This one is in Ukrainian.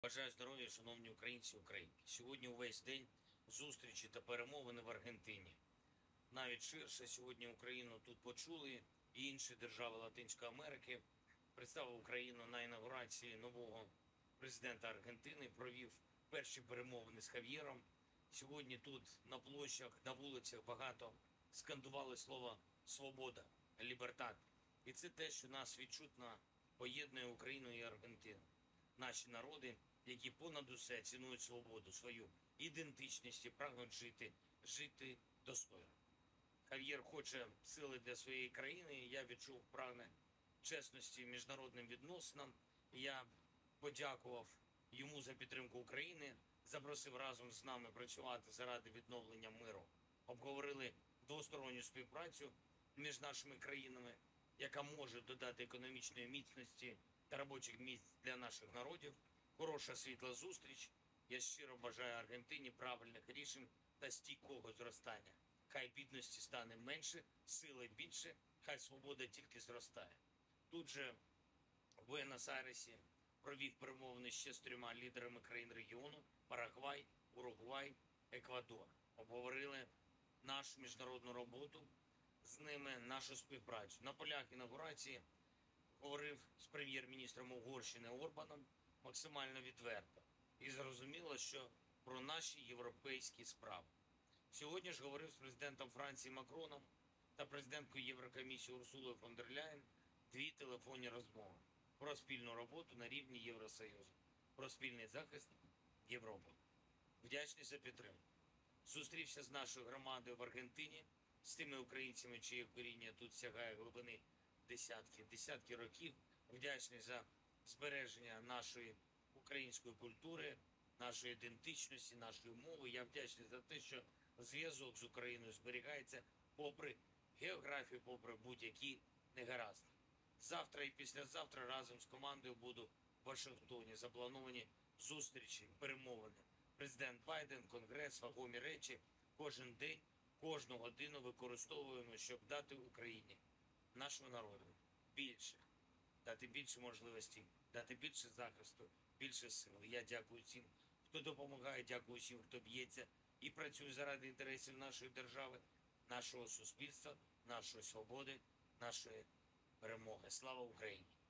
Бажаю здоров'я, шановні українці і українки. Сьогодні увесь день зустрічі та перемовини в Аргентині. Навіть ширше сьогодні Україну тут почули і інші держави Латинської Америки. Представив Україну на інаугурації нового президента Аргентини, провів перші перемовини з Хав'єром. Сьогодні тут на площах, на вулицях багато скандували слово «свобода», «лібертат». І це те, що нас відчутно поєднує Україну і Аргентину. Наші народи, які понад усе цінують свободу, свою ідентичність і прагнуть жити достойно. Хав'єр хоче сили для своєї країни, і я відчув прагне чесності міжнародним відносинам. Я подякував йому за підтримку України, запросив разом з нами працювати заради відновлення миру. Обговорили двосторонню співпрацю між нашими країнами, яка може додати економічної міцності та робочих місць для наших народів. Хороша світла зустріч. Я щиро бажаю Аргентині правильних рішень та стійкого зростання. Хай бідності стане менше, сили більше, хай свобода тільки зростає. Тут же в Буенос-Айресі провів перемовини ще з 3 лідерами країн регіону – Парагвай, Уругвай, Еквадор. Обговорили нашу міжнародну роботу з ними, нашу співпрацю. На полях інаугурації говорив з прем'єр-міністром Угорщини Орбаном максимально відверто. І зрозуміло, що про наші європейські справи. Сьогодні ж говорив з президентом Франції Макроном та президенткою Єврокомісії Урсулою фон дер Ляєн 2 телефонні розмови про спільну роботу на рівні Євросоюзу, про спільний захист Європи. Вдячний за підтримку. Зустрівся з нашою громадою в Аргентині, з тими українцями, чиє коріння тут сягає глибини десятки років. Вдячний за збереження нашої української культури, нашої ідентичності, нашої мови. Я вдячний за те, що зв'язок з Україною зберігається попри географію, попри будь-які негаразди. Завтра і післязавтра разом з командою буду в Вашингтоні. Заплановані зустрічі, перемовини. Президент Байден, Конгрес, вагомі речі. Кожен день, кожну годину використовуємо, щоб дати Україні, нашому народу, більше. Дати більше можливостей, дати більше захисту, більше сили. Я дякую всім, хто допомагає, дякую всім, хто б'ється і працює заради інтересів нашої держави, нашого суспільства, нашої свободи, нашої перемоги. Слава Україні!